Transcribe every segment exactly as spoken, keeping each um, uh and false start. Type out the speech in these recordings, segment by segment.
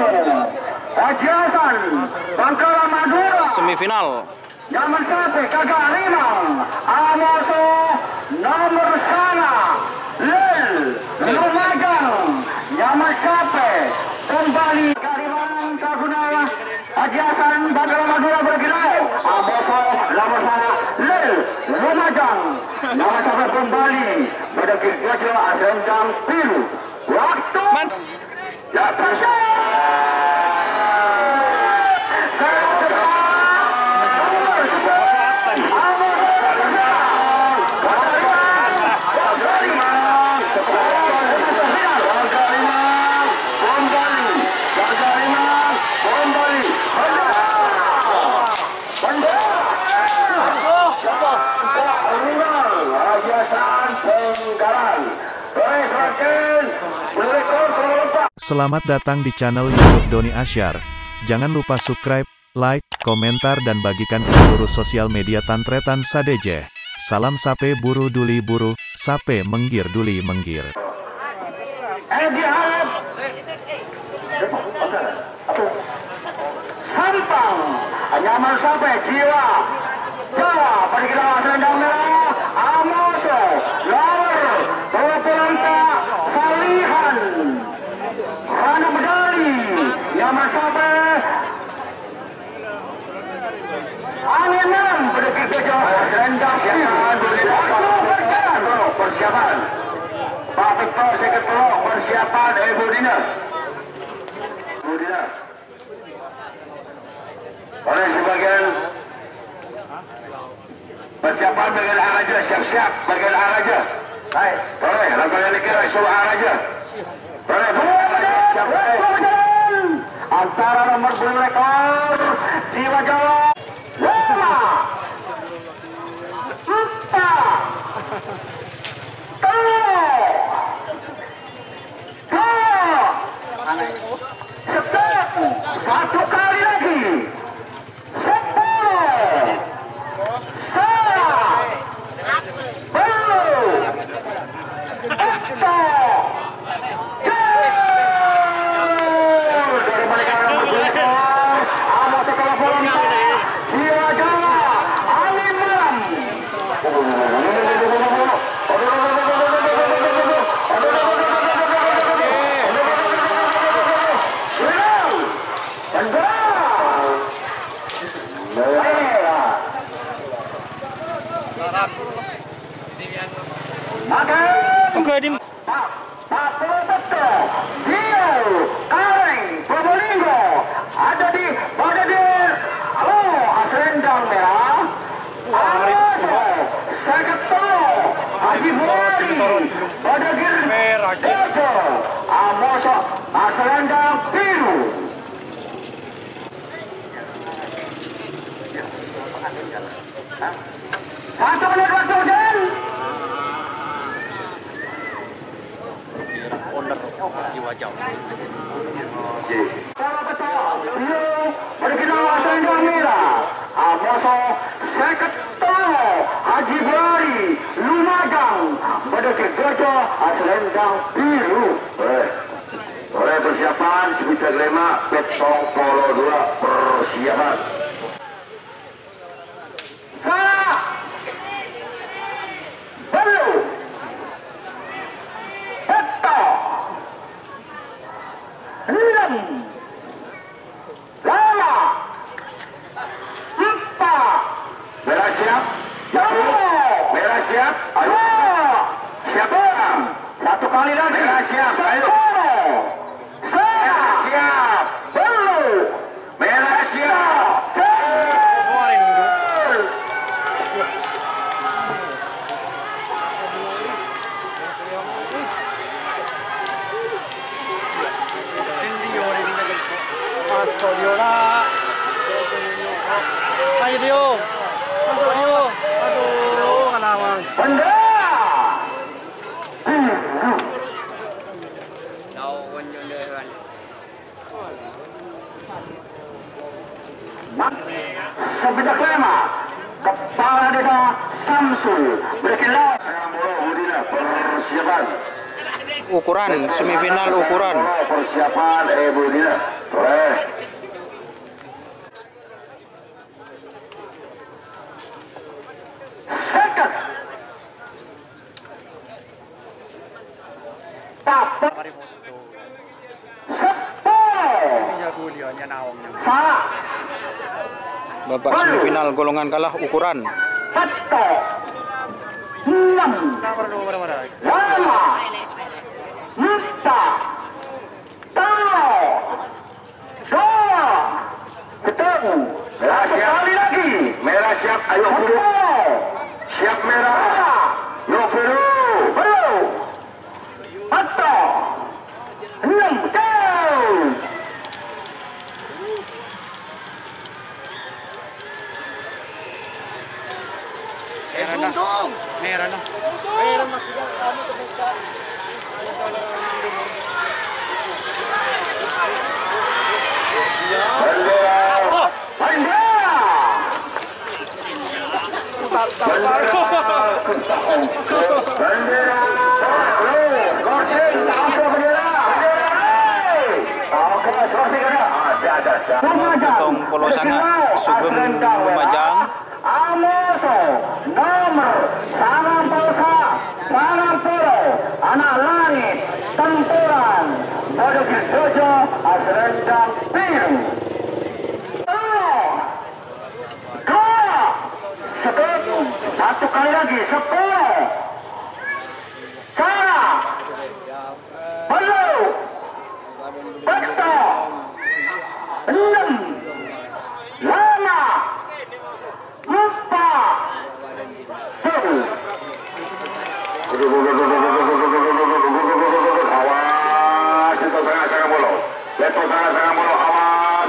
Haji Hasan Bangkalan Madura. Semifinal. Nomor satu Kakak Rimang Amoso. Nomor sana Lel Lumajang. Nomor satu kembali Karimang Kagunawa. Haji Hasan Bangkalan Madura bergerak. Amoso nomor sana Lel Lumajang. Nomor satu kembali berdekir gajah Asrendang Biru. Waktu ya terasa. Selamat datang di channel YouTube Doni Asyar. Jangan lupa subscribe, like, komentar dan bagikan ke seluruh sosial media Tantretan Sadeje. Salam sape buru duli buru, sape menggir duli menggir. Sampang, nyaman sampai jiwa. Jawa, pergilah Asrendang Merah, Amoso, Lawer, bawa pelanta, Salihan. Rana medali, nyaman sampai angin malam berdekir gajah Asrendang Biru. Persiapan Pak Victor Sekretari persiapan Ibu Dina. Ibu Dina. Oleh sebagian persiapan bagian araja, siap-siap bagian araja. Hai, boleh lakukan yang dikira suruh araja. Boleh, boleh, antara nomor bulu rekor Jiwa Jawa lima empat dua dua satu kali lagi sepuluh salah belum empat Oke, Dim. Pak Purwokerto, Riau, Kaleng, Probolinggo, ada di Badadir, oh Asrendang Merah, Amoso, Sekretari, Haji Buari, Badadir, Dejo, Amoso, Asrendang Biru. Satu menit waktu dan Jiwa Jawa. Berkenal Asrendang Merah, Amoso, Sekretari, Haji Buari, Lumajang, berdekir gajah Asrendang Biru. Boleh, boleh persiapan sebisa lima petong polo dua persiapan. Salah, belum. Enam, lima, empat, merah siap, merah siap, ayo, siap, satu kali lagi, merah siap, ayo, merah siap, belum, merah siap, Diola. Ayo Dio. Masuk Dio. Aduh, kalawang. bendera. Sebentar lama, Kepala Desa Samsul berkilau. Ukuran semifinal ukuran. Persiapan Ibu Dina. Salah. Babak semifinal golongan kalah ukuran. Satu. Enam. Lama. Empat. Tiga. Dua. Ketemu. Merah sekali lagi. Merah siap. Ayo biru. Siap merah. Yuk biru. Biru. Satu. Enam. Go. Merah na. Merah na. Merah mas juga kamu terbuka. Bendera. Bendera. Bendera. Potong Polo Sangat Sugeng Lumajang. Amoso nomor Sangat Pausa Sangat Polo Anak Langit Tempuran Bodogir Dojo Asrendang Biru. Dua sepuluh satu kali lagi sepuluh cara belum betul enam lama empat tujuh. Awas itu sangat-sangat bolong. Itu sangat-sangat bolong. Awas.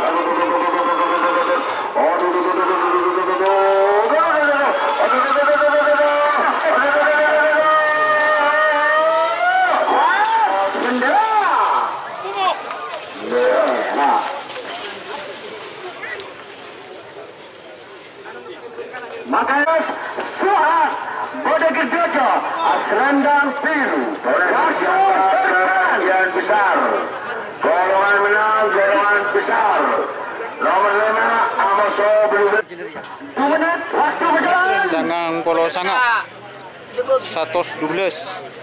Bendera. Nah. Makanya Suhat Bodogir Dojo Asrendang Biru berhasil yang besar. Golongan menang, golongan besar. Nomor lima Amoso Blue. Dua menit waktu berjalan. Sangang Polo Sangat seratus dua belas.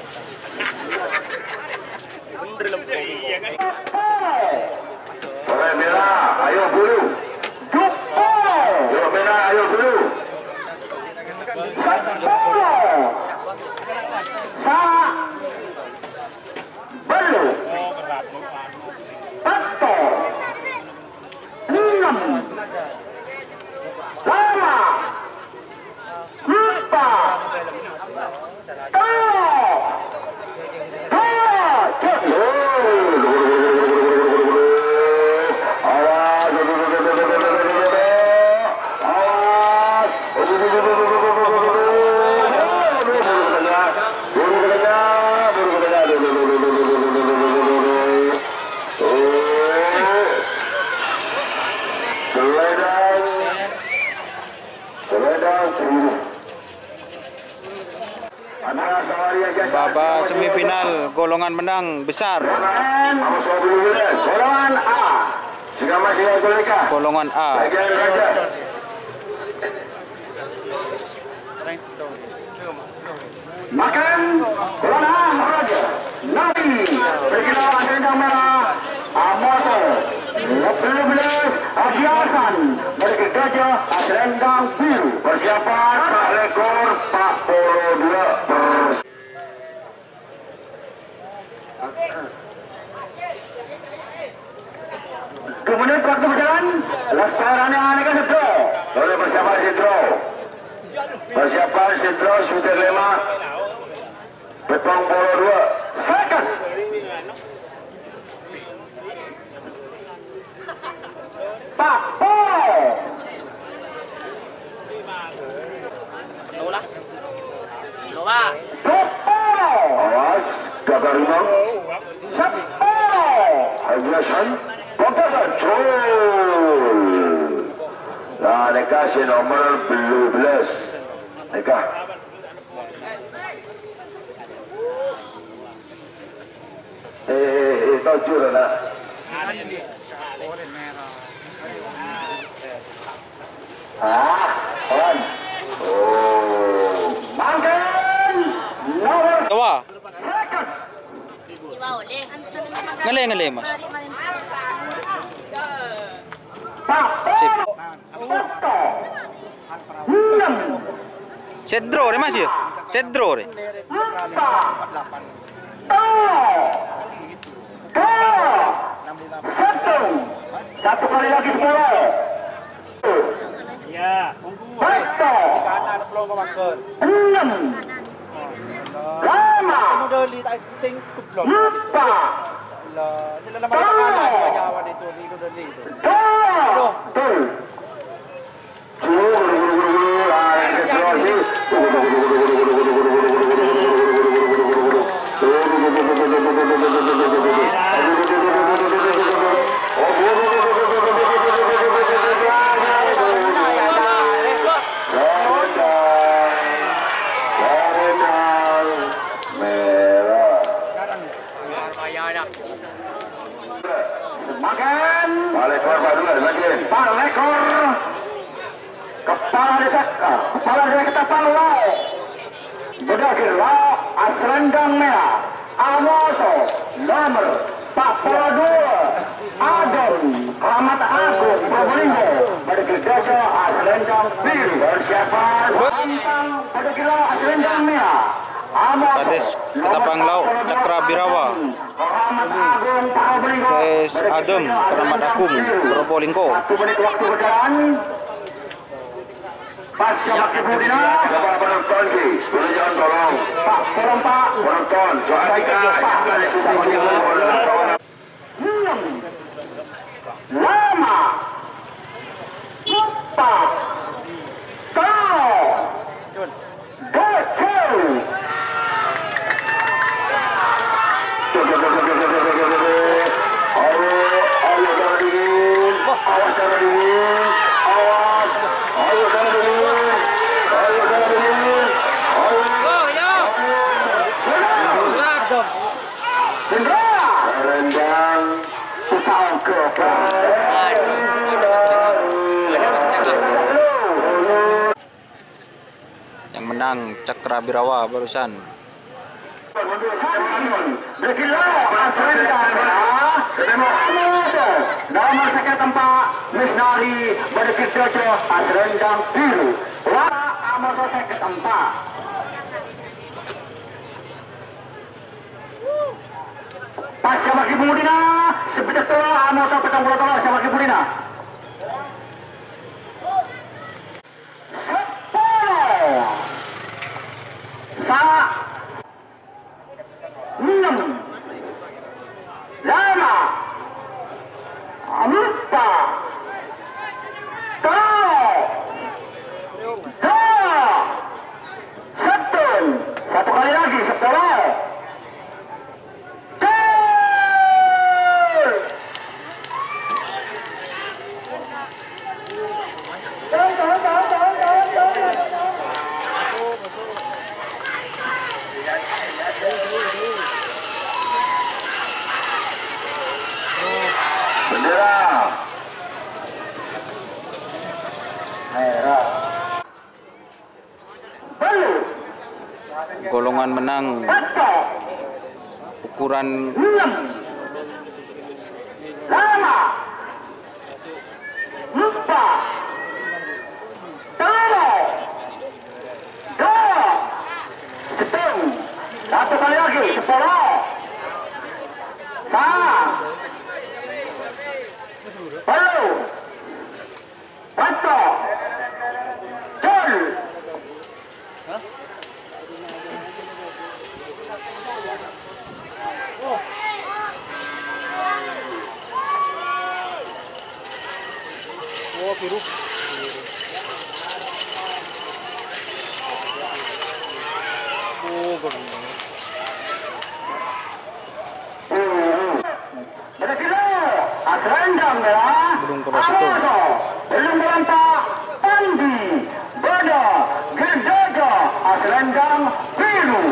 Oleh merah, ayo bulu. Ayo merah, ayo bulu. Sepuluh. Salah. Belum. Satu. Enam. Lima. Empat. Tiga. Dua. Babak semifinal golongan menang besar. Golongan A. Jika masih ada mereka. Golongan A. Bagian raja. Makan golongan A raja. Nabi berkilau Asrendang Merah. Amoso Blue Belas Haji Hasan Bodogir Dojo Asrendang Biru. Persiapan Pak Lekor Pak Polo dua pers. Kemudian waktu berjalan, Lestarannya aneka sedro. Lalu persiapan sedro. Persiapan sedro sudah lima. Petang Polo dua. Second. Pak Polo. Lola. Lola. Polo. Awas, gagal rimang. Sepolo. Haji Hasan. Control. Nah, mereka si nomor Blue Belas. Mereka. Eh, eh, eh, tahu juga nak. Ah, kawan. Oh, makan. Nomor. Tawa. Second. Iwao, leng. Ngaleng ngaleng mas. Mari, mari. Sip. Beto. Enam. Sedro deh Mas ya? Sedro deh. Empat. Tol. Dua. Satu. Satu kali lagi sepuluh. Ya. Beto. Enam. Lima. Empat. Makan. Palekor baru lagi. Palekor. Kepala desa. Kepala desa kita Palau. Berdakir Lau Asrendang Merah. Amoso nomor empat puluh dua. Adon Rahmat Agung Probolinggo. Berdakir Dojo Asrendang Biru. Persiapan. Antang Berdakir Lau Asrendang Merah. Kades Ketapang Lau Cakra Birawa. Kes Adem Rahmat Agung Probolinggo. Satu menit waktu berjalan. Pasca Bakti Budina. Bapak penonton, boleh jangan tolong. Pak, tolong Pak. Penonton, doakan Pak. Enam. Lama. Empat. Tol. Betul. Awas jangan dingin, awas, ayo jangan dingin, ayo jangan dingin, ayo. Go, yo. Rendang, utang ke Yang menang Cakra Birawa barusan. Nama sakit tempat Misnari Berdekit Jojo Asrendang Biru. Wah, amoso sakit tempat. Pas sama Ki Budina, sebetul tola amoso petang puluh tola sama Ki Budina. Sepuluh. Sa. Enam. Lima. Empat. Dua. Dua. Satu. Satu kali lagi sepuluh. Bendera merah. Belu. Golongan menang Beto. ukuran Enam. Lima. Empat. Tiga. Dua. Satu. Satu kali lagi. Sepuluh. Satu. Belu. Beto. Jol. Oh, biru. Oh, golongan. Asrendang Merah. Belum ke situ. Belum berantak. Andi. Bada. Gerdaga. Asrendang Biru.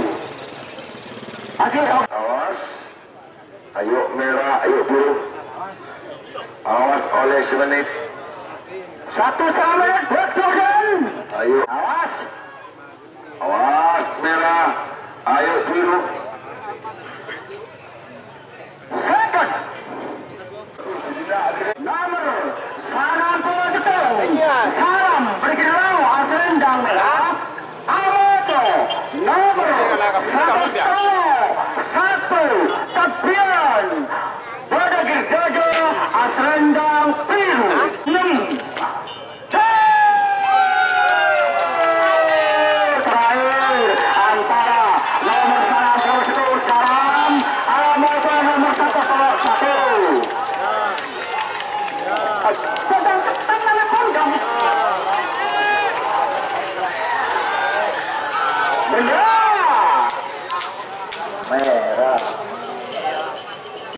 Awas. Ayo merah, ayo biru. Awas oleh semenit. Satu sama betul. Ayo. Awas. Awas merah. Ayo biru. Second. Nomor sana Mas Rendang